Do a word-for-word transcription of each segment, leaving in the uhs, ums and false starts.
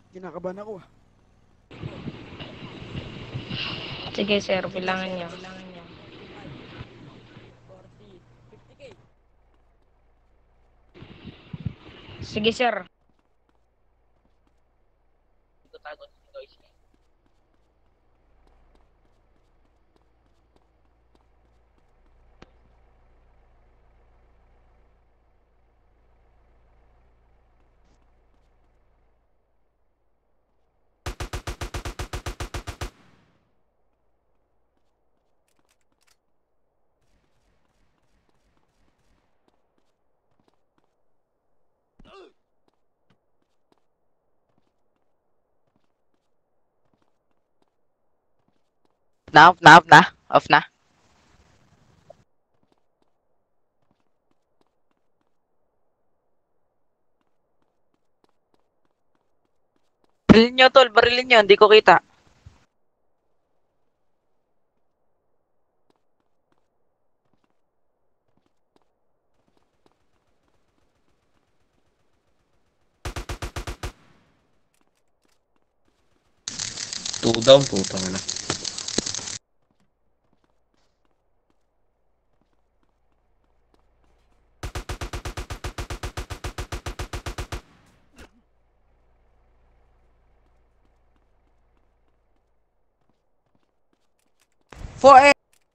Kinakabahan ako ah. Sige sir, bilangan niyo. Sige sir. Na, off na, off na. Off na. Barilin nyo, tol. Barilin nyo. Hindi ko kita. Two down, putang na. four A.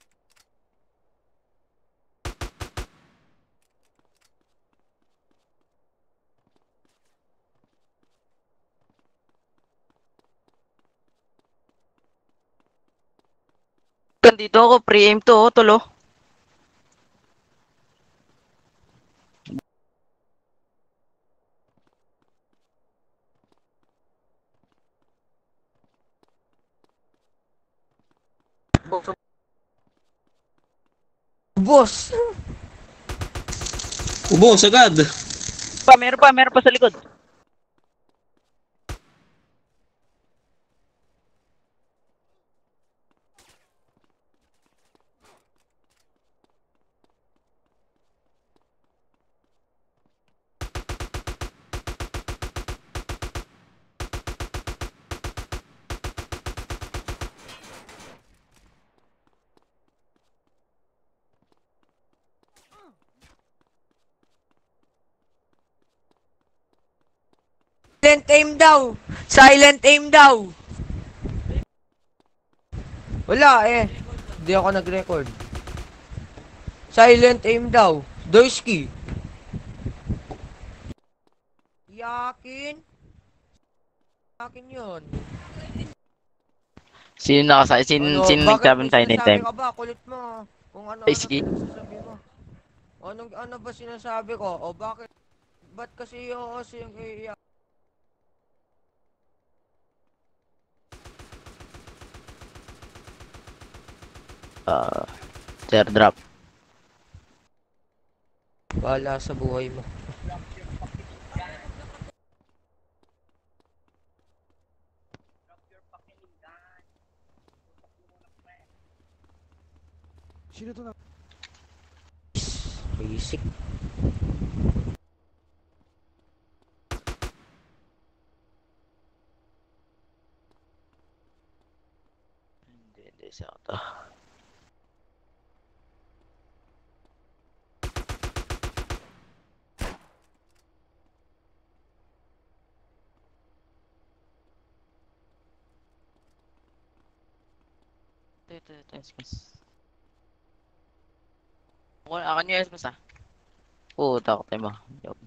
Dito ako. Pre-aim to, oh, tol, oh. Boss. Ubos agad. Pa, meron pa, meron pa sa likod. Silent aim daw. Silent aim daw. Wala eh. Hindi ako nag-record. Silent aim daw. Dorsky. Yakin? Yakin yun. Sino nakasay? Sino, Ano, sino bakit nagsabi may ng silent sinasabi time? ka ba? Kulit mo. Kung ano-ano Ay, sige. pinagsasabi mo. Anong, ano ba sinasabi ko? O bakit? Ba't kasi yung kasi yung iiyak? Uh, sir, drop. Bahala sa buhay mo. Sino to na? Basic. Hindi, hindi siya to. Ito, ito, ito, S M S. Ako, ako nyo S M S ah. Puta ko tayo mo. Joke.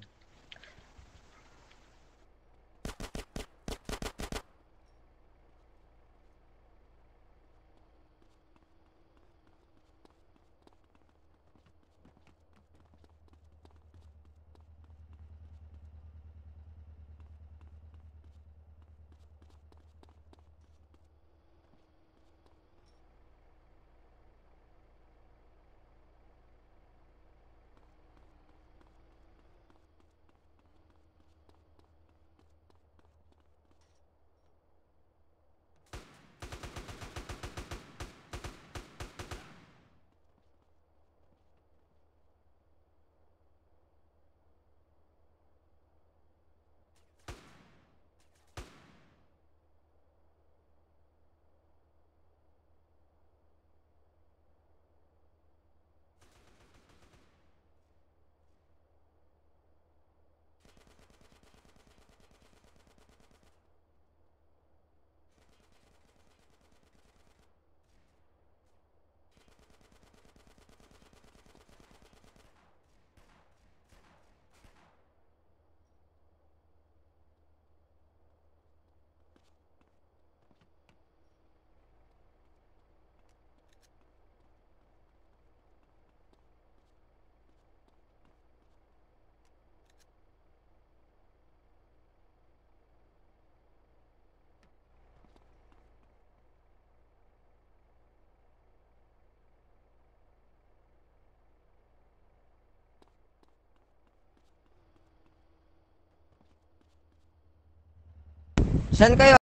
Saan kayo?